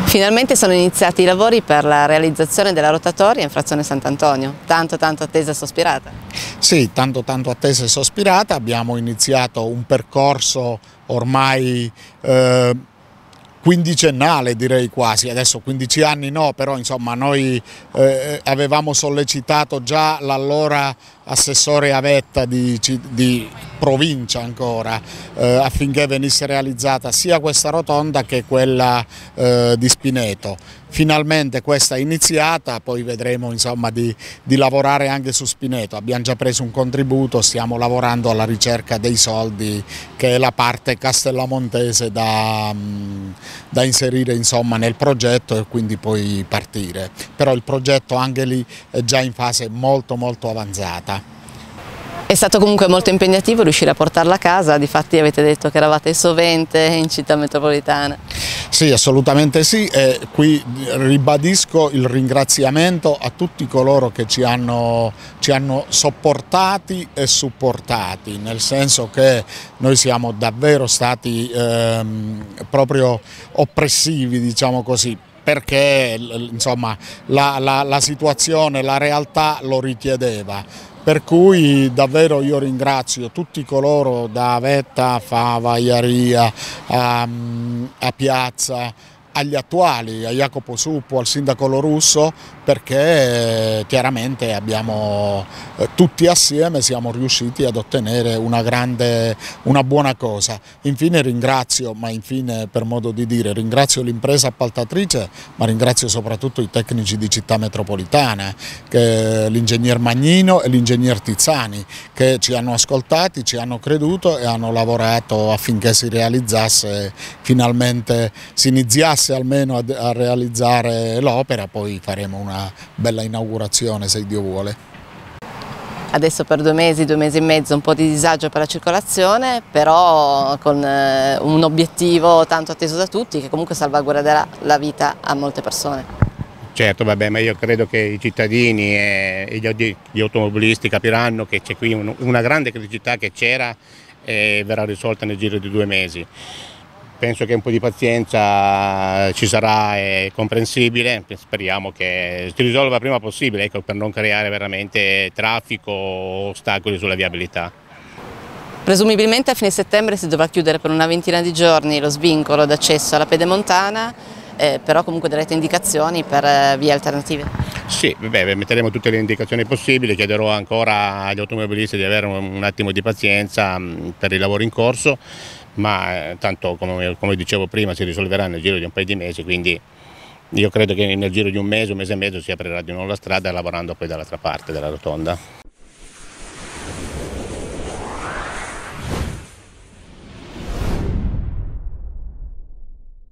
Finalmente sono iniziati i lavori per la realizzazione della rotatoria in frazione Sant'Antonio, tanto attesa e sospirata. Sì, tanto attesa e sospirata, abbiamo iniziato un percorso ormai quindicennale, direi quasi, adesso 15 anni no, però insomma noi avevamo sollecitato già l'allora assessore Avetta di provincia ancora affinché venisse realizzata sia questa rotonda che quella di Spineto. Finalmente questa è iniziata, poi vedremo insomma di lavorare anche su Spineto. Abbiamo già preso un contributo, stiamo lavorando alla ricerca dei soldi, che è la parte castellamontese da inserire insomma nel progetto e quindi poi partire. Però il progetto anche lì è già in fase molto avanzata. È stato comunque molto impegnativo riuscire a portarla a casa, difatti avete detto che eravate sovente in città metropolitana. Sì, assolutamente sì, e qui ribadisco il ringraziamento a tutti coloro che ci hanno sopportati e supportati, nel senso che noi siamo davvero stati proprio oppressivi, diciamo così, perché insomma la situazione, la realtà lo richiedeva. Per cui davvero io ringrazio tutti coloro da Avetta, Fava, Iaria, a Piazza, agli attuali, a Jacopo Suppo, al sindaco Lorusso, perché chiaramente abbiamo tutti assieme siamo riusciti ad ottenere una buona cosa. Infine ringrazio, per modo di dire, ringrazio l'impresa appaltatrice, ma ringrazio soprattutto i tecnici di Città Metropolitana, l'ingegner Magnino e l'ingegner Tizzani, che ci hanno ascoltati, ci hanno creduto e hanno lavorato affinché si realizzasse, finalmente si iniziasse almeno a realizzare l'opera, poi faremo una bella inaugurazione se Dio vuole. Adesso per 2 mesi e mezzo un po' di disagio per la circolazione, però con un obiettivo tanto atteso da tutti che comunque salvaguarderà la vita a molte persone. Certo, vabbè, ma io credo che i cittadini e gli automobilisti capiranno che c'è qui una grande criticità che c'era e verrà risolta nel giro di 2 mesi. Penso che un po' di pazienza ci sarà, è comprensibile, speriamo che si risolva il prima possibile, ecco, per non creare veramente traffico o ostacoli sulla viabilità. Presumibilmente a fine settembre si dovrà chiudere per una ventina di giorni lo svincolo d'accesso alla Pedemontana, però comunque darete indicazioni per vie alternative? Sì, beh, metteremo tutte le indicazioni possibili, chiederò ancora agli automobilisti di avere un attimo di pazienza per i lavori in corso, ma tanto come dicevo prima si risolverà nel giro di un paio di mesi, quindi io credo che nel giro di un mese e mezzo si aprirà di nuovo la strada lavorando poi dall'altra parte della rotonda.